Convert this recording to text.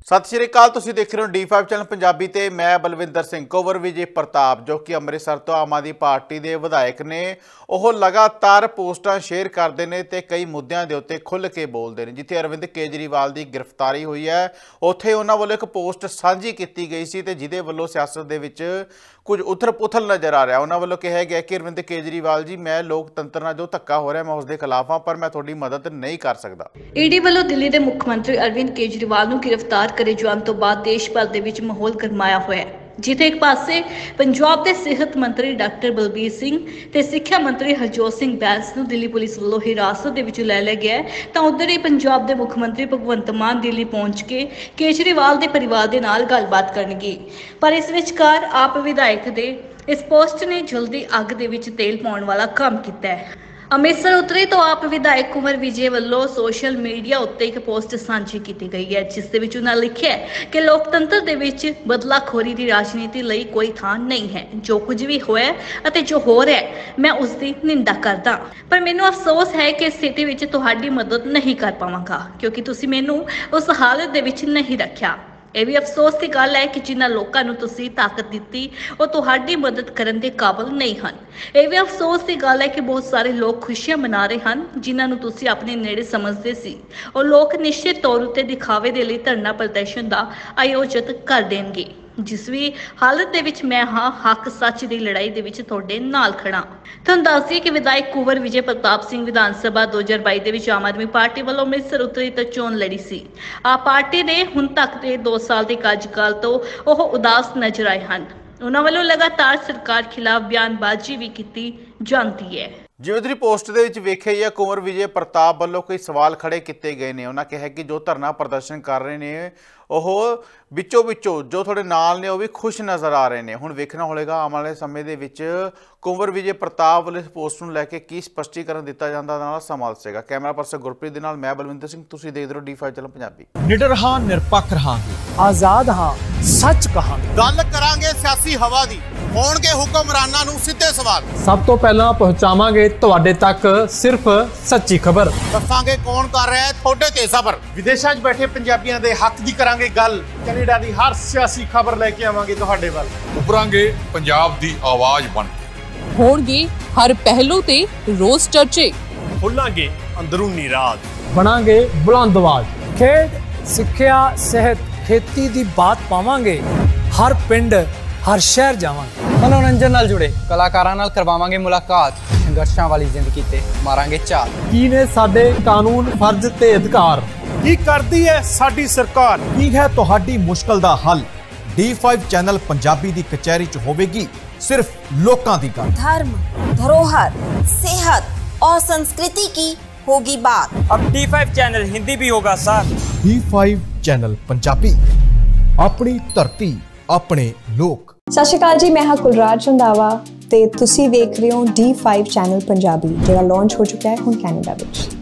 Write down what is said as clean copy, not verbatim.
सत श्री अकाल, तुसीं देख रहे हो D5 चैनल पंजाबी ते मैं बलविंदर सिंह। कुंवर विजय प्रताप जो कि अमृतसर तो आम आदमी पार्टी के विधायक ने, ਉਹ लगातार पोस्टां शेयर करते हैं तो कई मुद्दों के उत्ते खुल के बोलते हैं। जिथे अरविंद केजरीवाल की गिरफ्तारी हुई है उत्थे उन्होंने वालों एक पोस्ट साझी की गई सी ते जिहदे वालों सियासत दे विच कुछ उथल पुथल नज़र आ रहा। उन्होंने वालों कहा गया कि अरविंद केजरीवाल जी, मैं लोकतंत्र नाल जो धक्का हो रहा मैं उसके खिलाफ हाँ, पर मैं थोड़ी मदद नहीं कर सकता। ईडी वालों दिल्ली के मुख्यमंत्री अरविंद केजरीवाल नूं गिरफ्तार करे जाण तो बाद देश भर दे विच माहौल गरमाया होया है। जिथे एक पासे पंजाब के सेहत मंत्री डॉक्टर बलबीर सिंह ते सिक्ख्या मंत्री हरजोत सिंह बैंस नूं दिल्ली पुलिस वालों हिरासत दे विच लै लिया गया है, तां उधर ही पंजाब के मुख्यमंत्री भगवंत मान दिल्ली पहुंच के केजरीवाल के परिवार के नाल गलबात करनगे। पर इस विचकार आप विधायक दे इस पोस्ट ने जल्दी अग दे विच तेल पाउण वाला काम किया है। अमृतसर उतरे तो आप विधायक कुंवर विजय वालों सोशल मीडिया उत्ते एक पोस्ट साझी की गई है, जिस दे विच उन्हां लिखिआ है कि लोकतंत्र दे विच बदलाखोरी की राजनीति लई कोई थां नहीं है। जो कुछ भी होया अते जो हो रहा है मैं उसकी निंदा करदा, पर मैनूं अफसोस है कि इस स्थिति विच तुहाडी मदद नहीं कर पावांगा क्योंकि तुसीं मैनूं उस हालत दे विच नहीं रखिया। यह भी अफसोस की गल है कि जिन्हां लोकां नूं तुसीं ताकत दित्ती वो तुहाडी मदद करन दे काबिल नहीं हन। यह भी अफसोस की गल है कि बहुत सारे लोग खुशियां मना रहे हैं जिन्हां नूं तुसीं अपने नेड़े समझदे सी, और लोग निश्चित तौर उत्ते दिखावे दे लई धरना प्रदर्शन का आयोजित कर देणगे। जिस भी हालत दे विच मैं हाँ हक सच की लड़ाई दे विच तुहाडे नाल खड़ा। तुहानूं दस दईए कि विधायक कुंवर विजय प्रताप सिंह विधान सभा 2022 दे विच आम आदमी पार्टी वालों अमृतसर उतरी तो चोण लड़ी सी। आप पार्टी ने हुण तक दे 2 साल के कार्यकाल तो वह उदास नजर आए हैं। उन्हां वालों लगातार सरकार खिलाफ बयानबाजी भी की जाती है। जिवें तुसीं पोस्ट दे विच वेखिआ ही है, कुंवर विजय प्रताप वालों कई सवाल खड़े किए गए हैं। उन्होंने कहा कि जो धरना प्रदर्शन कर रहे हैं ਉਹ ਵਿੱਚੋਂ जो थोड़े नाल ने वो भी खुश नज़र आ रहे हैं। हुण वेखना होगा आने वाले समय दे विच कुंवर विजय प्रताप वाले पोस्ट नूं लैके की स्पष्टीकरण दिता जांदा नाल समा दसेगा। कैमरा पर्सन गुरप्रीत दे नाल मैं बलविंदर सिंह, तुसीं देखदे रहो D5 चैनल पंजाबी। निडर हां, निरपक्ष रहांगे, आजाद हां, सच कहांगे, गल करांगे सियासी हवा दी, होणगे हुक्मरानां नूं सीधे सवाल, सब तो पहलां पहुंचावांगे तुहाडे तक सिर्फ सच्ची खबर, दसांगे कौन कर रहा है थोड़े ते सबर, विदेशां 'च बैठे पंजाबियां दे हक दी करांगे गल, कनेडा दी हर सियासी खबर लेके आवांगे तुहाडे वल, उभरांगे पंजाब दी आवाज़ बन के, होणगे हर पहलू ते रोज़ चर्चे, खुलांगे अंदरूनी राज, बनांगे बुलंद आवाज़, खेड सिक्ख्या सेहत खेती दी बात पावांगे, हर पिंड हर शहर जावांगे, मनोरंजन नाल जुड़े कलाकारां नाल करवावांगे मुलाकात, संघर्षां वाली जिंदगी ते मारांगे चाल, की ने साडे कानून फर्ज ते अधिकार, की करदी है साडी सरकार, की है तुहाडी मुश्किल दा हल। D5 चैनल पंजाबी दी कचहरी च होवेगी सिर्फ लोकां दी गल, धर्म धरोहर सेहत और संस्कृति की होगी बात। अब D5 चैनल हिंदी भी होगा सर। D5 चैनल पंजाबी, अपनी धरती अपने लोक। सत श्री अकाल जी, मैं हाँ कुलराज रंधावा ते तुसी वेख रहे हो D5 चैनल पंजाबी, जो लॉन्च हो चुका है हुण कैनेडा विच।